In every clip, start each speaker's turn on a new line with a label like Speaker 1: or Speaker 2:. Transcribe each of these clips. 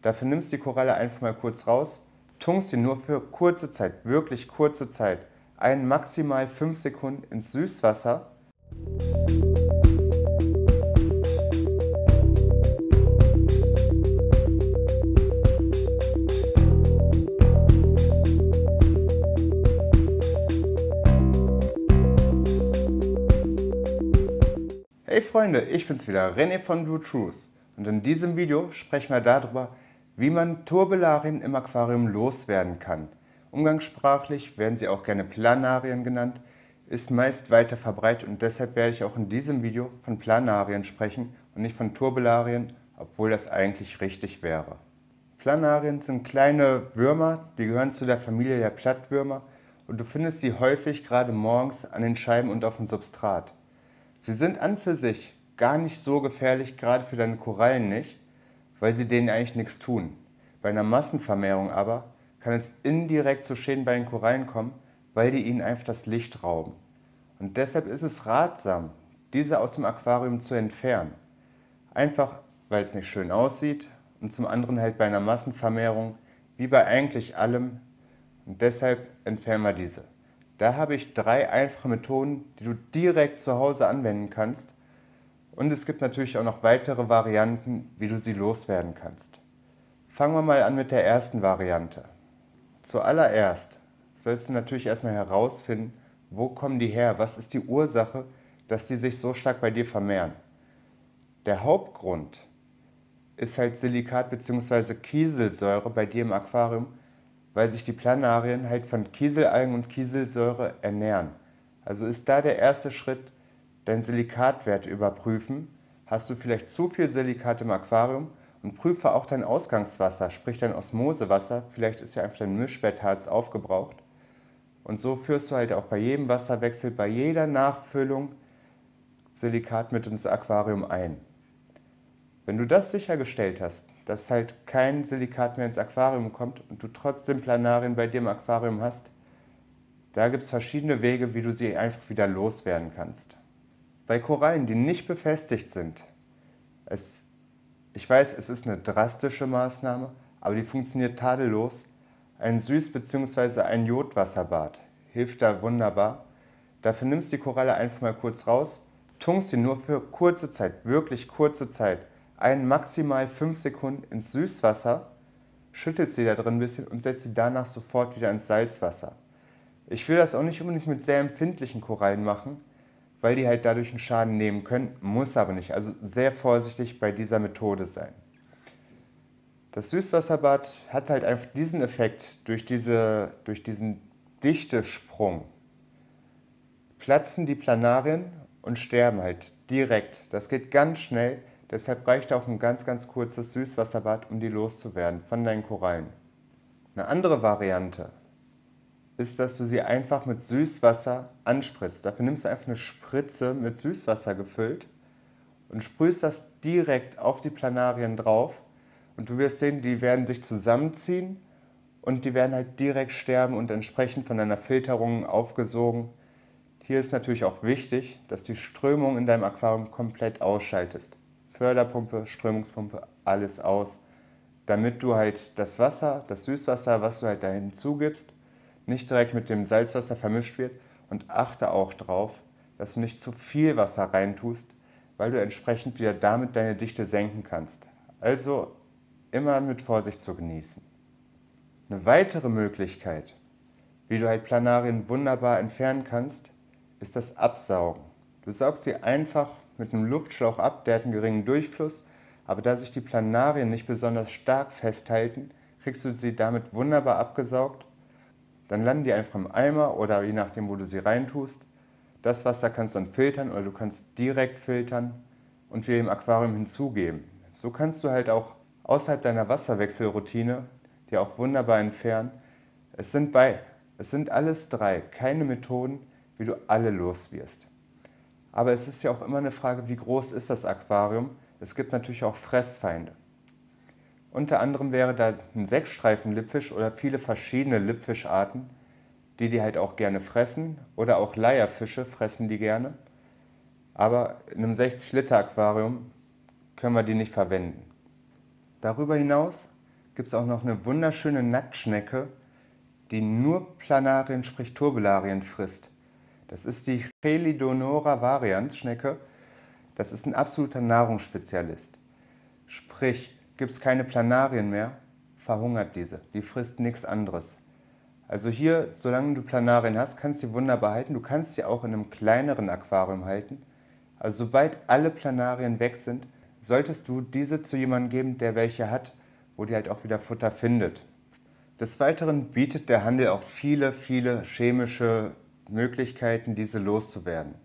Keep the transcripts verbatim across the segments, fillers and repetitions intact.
Speaker 1: Dafür nimmst du die Koralle einfach mal kurz raus, tunkst sie nur für kurze Zeit, wirklich kurze Zeit, ein maximal fünf Sekunden ins Süßwasser. Hey Freunde, ich bin's wieder, René von Blue Truth, und in diesem Video sprechen wir darüber, wie man Turbelarien im Aquarium loswerden kann. Umgangssprachlich werden sie auch gerne Planarien genannt, ist meist weiter verbreitet und deshalb werde ich auch in diesem Video von Planarien sprechen und nicht von Turbelarien, obwohl das eigentlich richtig wäre. Planarien sind kleine Würmer, die gehören zu der Familie der Plattwürmer und du findest sie häufig gerade morgens an den Scheiben und auf dem Substrat. Sie sind an für sich gar nicht so gefährlich, gerade für deine Korallen nicht, weil sie denen eigentlich nichts tun. Bei einer Massenvermehrung aber kann es indirekt zu Schäden bei den Korallen kommen, weil die ihnen einfach das Licht rauben. Und deshalb ist es ratsam, diese aus dem Aquarium zu entfernen. Einfach, weil es nicht schön aussieht und zum anderen halt bei einer Massenvermehrung, wie bei eigentlich allem. Und deshalb entfernen wir diese. Da habe ich drei einfache Methoden, die du direkt zu Hause anwenden kannst. Und es gibt natürlich auch noch weitere Varianten, wie du sie loswerden kannst. Fangen wir mal an mit der ersten Variante. Zuallererst sollst du natürlich erstmal herausfinden, wo kommen die her, was ist die Ursache, dass die sich so stark bei dir vermehren. Der Hauptgrund ist halt Silikat bzw. Kieselsäure bei dir im Aquarium, weil sich die Planarien halt von Kieselalgen und Kieselsäure ernähren. Also ist da der erste Schritt, deinen Silikatwert überprüfen. Hast du vielleicht zu viel Silikat im Aquarium und prüfe auch dein Ausgangswasser, sprich dein Osmosewasser. Vielleicht ist ja einfach dein Mischbettharz aufgebraucht. Und so führst du halt auch bei jedem Wasserwechsel, bei jeder Nachfüllung Silikat mit ins Aquarium ein. Wenn du das sichergestellt hast, dass halt kein Silikat mehr ins Aquarium kommt und du trotzdem Planarien bei dir im Aquarium hast, da gibt es verschiedene Wege, wie du sie einfach wieder loswerden kannst. Bei Korallen, die nicht befestigt sind, es, ich weiß, es ist eine drastische Maßnahme, aber die funktioniert tadellos. Ein Süß- bzw. ein Jodwasserbad hilft da wunderbar. Dafür nimmst du die Koralle einfach mal kurz raus, tunkst sie nur für kurze Zeit, wirklich kurze Zeit, ein maximal fünf Sekunden ins Süßwasser, schüttelst sie da drin ein bisschen und setzt sie danach sofort wieder ins Salzwasser. Ich will das auch nicht unbedingt mit sehr empfindlichen Korallen machen, weil die halt dadurch einen Schaden nehmen können, muss aber nicht. Also sehr vorsichtig bei dieser Methode sein. Das Süßwasserbad hat halt einfach diesen Effekt, durch, diese, durch diesen Dichtesprung platzen die Planarien und sterben halt direkt. Das geht ganz schnell. Deshalb reicht auch ein ganz, ganz kurzes Süßwasserbad, um die loszuwerden von deinen Korallen. Eine andere Variante ist, dass du sie einfach mit Süßwasser anspritzt. Dafür nimmst du einfach eine Spritze mit Süßwasser gefüllt und sprühst das direkt auf die Planarien drauf. Und du wirst sehen, die werden sich zusammenziehen und die werden halt direkt sterben und entsprechend von deiner Filterung aufgesogen. Hier ist natürlich auch wichtig, dass du die Strömung in deinem Aquarium komplett ausschaltest. Förderpumpe, Strömungspumpe, alles aus, damit du halt das Wasser, das Süßwasser, was du halt da hinzugibst, nicht direkt mit dem Salzwasser vermischt wird, und achte auch darauf, dass du nicht zu viel Wasser reintust, weil du entsprechend wieder damit deine Dichte senken kannst. Also immer mit Vorsicht zu genießen. Eine weitere Möglichkeit, wie du halt Planarien wunderbar entfernen kannst, ist das Absaugen. Du saugst sie einfach mit einem Luftschlauch ab, der hat einen geringen Durchfluss, aber da sich die Planarien nicht besonders stark festhalten, kriegst du sie damit wunderbar abgesaugt. Dann landen die einfach im Eimer oder je nachdem, wo du sie reintust. Das Wasser kannst du dann filtern oder du kannst direkt filtern und wieder im Aquarium hinzugeben. So kannst du halt auch außerhalb deiner Wasserwechselroutine die auch wunderbar entfernen. Es sind, bei, es sind alles drei keine Methoden, wie du alle los wirst. Aber es ist ja auch immer eine Frage, wie groß ist das Aquarium? Es gibt natürlich auch Fressfeinde. Unter anderem wäre da ein Sechsstreifen-Lippfisch oder viele verschiedene Lippfischarten, die die halt auch gerne fressen. Oder auch Leierfische fressen die gerne. Aber in einem sechzig Liter Aquarium können wir die nicht verwenden. Darüber hinaus gibt es auch noch eine wunderschöne Nacktschnecke, die nur Planarien, sprich Turbelarien frisst. Das ist die Chelidonora varians Schnecke. Das ist ein absoluter Nahrungsspezialist. Sprich, gibt es keine Planarien mehr, verhungert diese. Die frisst nichts anderes. Also hier, solange du Planarien hast, kannst du die wunderbar halten. Du kannst sie auch in einem kleineren Aquarium halten. Also sobald alle Planarien weg sind, solltest du diese zu jemandem geben, der welche hat, wo die halt auch wieder Futter findet. Des Weiteren bietet der Handel auch viele, viele chemische Möglichkeiten, diese loszuwerden.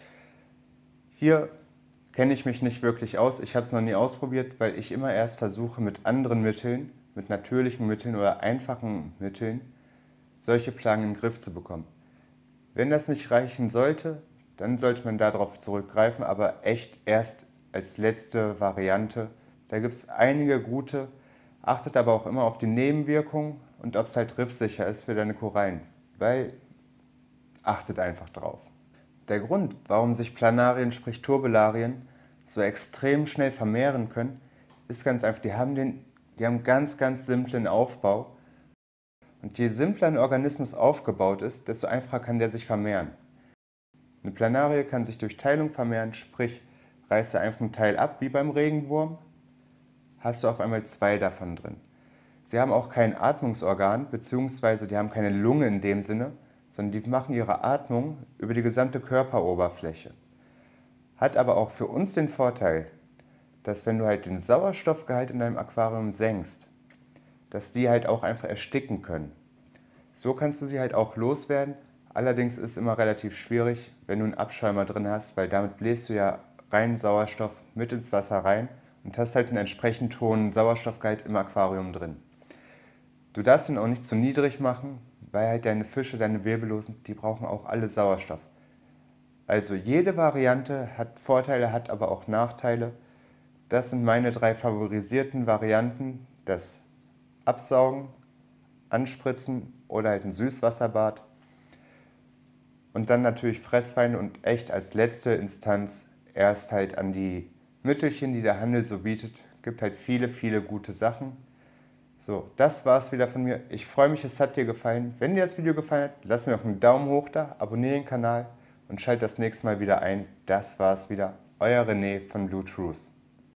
Speaker 1: Hier kenne ich mich nicht wirklich aus. Ich habe es noch nie ausprobiert, weil ich immer erst versuche, mit anderen Mitteln, mit natürlichen Mitteln oder einfachen Mitteln, solche Plagen in den Griff zu bekommen. Wenn das nicht reichen sollte, dann sollte man darauf zurückgreifen, aber echt erst als letzte Variante. Da gibt es einige gute, achtet aber auch immer auf die Nebenwirkungen und ob es halt riffsicher ist für deine Korallen, weil achtet einfach drauf. Der Grund, warum sich Planarien, sprich Turbelarien, so extrem schnell vermehren können, ist ganz einfach, die haben, den, die haben ganz, ganz simplen Aufbau. Und je simpler ein Organismus aufgebaut ist, desto einfacher kann der sich vermehren. Eine Planarie kann sich durch Teilung vermehren, sprich, reißt du einfach ein Teil ab, wie beim Regenwurm, hast du auf einmal zwei davon drin. Sie haben auch kein Atmungsorgan, beziehungsweise die haben keine Lunge in dem Sinne, sondern die machen ihre Atmung über die gesamte Körperoberfläche. Hat aber auch für uns den Vorteil, dass wenn du halt den Sauerstoffgehalt in deinem Aquarium senkst, dass die halt auch einfach ersticken können. So kannst du sie halt auch loswerden. Allerdings ist es immer relativ schwierig, wenn du einen Abschäumer drin hast, weil damit bläst du ja reinen Sauerstoff mit ins Wasser rein und hast halt einen entsprechend hohen Sauerstoffgehalt im Aquarium drin. Du darfst ihn auch nicht zu niedrig machen, weil halt deine Fische, deine Wirbellosen, die brauchen auch alle Sauerstoff. Also jede Variante hat Vorteile, hat aber auch Nachteile. Das sind meine drei favorisierten Varianten, das Absaugen, Anspritzen oder halt ein Süßwasserbad. Und dann natürlich Fressfeinde und echt als letzte Instanz erst halt an die Mittelchen, die der Handel so bietet. Gibt halt viele, viele gute Sachen. So, das war's wieder von mir. Ich freue mich, es hat dir gefallen. Wenn dir das Video gefallen hat, lass mir auch einen Daumen hoch da, abonniere den Kanal und schalt das nächste Mal wieder ein. Das war's wieder. Euer René von Blue Truth.